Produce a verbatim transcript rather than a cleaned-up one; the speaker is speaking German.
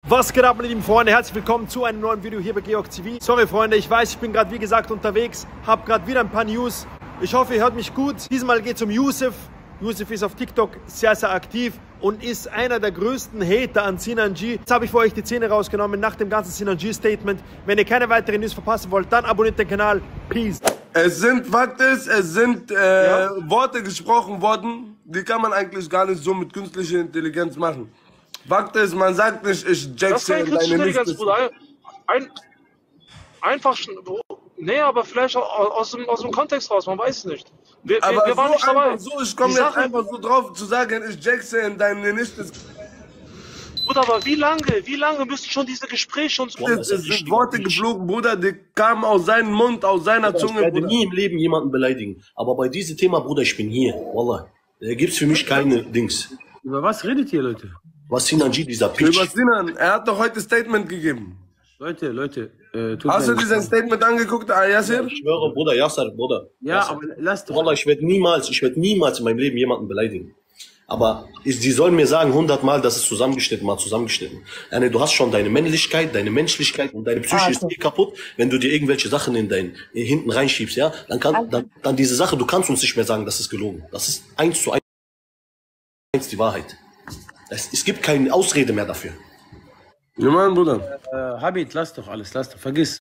Was geht ab, meine lieben Freunde? Herzlich willkommen zu einem neuen Video hier bei Georg T V. Sorry Freunde, ich weiß, ich bin gerade wie gesagt unterwegs, habe gerade wieder ein paar News. Ich hoffe, ihr hört mich gut. Diesmal geht es um Yusuf. Yusuf ist auf TikTok sehr, sehr aktiv und ist einer der größten Hater an Sinan G. Jetzt habe ich für euch die Zähne rausgenommen nach dem ganzen Sinan G-Statement. Wenn ihr keine weiteren News verpassen wollt, dann abonniert den Kanal. Peace. Es sind Fakt ist, es sind äh, ja. Worte gesprochen worden, die kann man eigentlich gar nicht so mit künstlicher Intelligenz machen. Fakt ist, man sagt nicht, ich jackse in deine Intelligenz, Bruder. Ein, einfach, nee, aber vielleicht aus dem, aus dem Kontext raus, man weiß es nicht. Wir, aber wir, wir waren so nicht dabei. So, ich komme jetzt Sache, einfach so drauf zu sagen, ich jackse in deine Nichte. Bruder, aber wie lange, wie lange müssen schon diese Gespräche uns... Es sind Worte geflogen, Bruder, die kamen aus seinem Mund, aus seiner Bruder, Zunge. Ich werde Bruder. nie im Leben jemanden beleidigen. Aber bei diesem Thema, Bruder, ich bin hier. Wallah. Da gibt es für mich keine Dings. Über was redet ihr, Leute? Was Sinan G, dieser Pitch? Über Sinan, er hat doch heute Statement gegeben. Leute, Leute. Äh, Hast du dieses Statement angeguckt, Yasser? Ich schwöre, Bruder, Yasser, Bruder. Ja, Yasser. aber lass doch. Wallah, ich werde niemals, ich werde niemals in meinem Leben jemanden beleidigen. Aber die sollen mir sagen hundertmal, das ist zusammengeschnitten, mal zusammengeschnitten. Anne, du hast schon deine Männlichkeit, deine Menschlichkeit und deine Psyche ist eh kaputt, wenn du dir irgendwelche Sachen in dein in hinten reinschiebst, ja? Dann kann dann, dann diese Sache, du kannst uns nicht mehr sagen, das ist gelogen. Das ist eins zu eins die Wahrheit. Es, es gibt keine Ausrede mehr dafür. Ja, Mann, Bruder. Äh, Habib, lass doch alles, lass doch, vergiss.